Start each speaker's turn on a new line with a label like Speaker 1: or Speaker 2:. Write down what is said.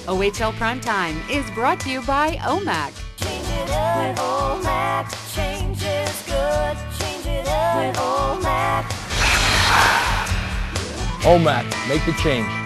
Speaker 1: OHL Primetime is brought to you by OMAC.
Speaker 2: Change it up with OMAC. Change is good. Change it up with OMAC.
Speaker 3: OMAC, make the change.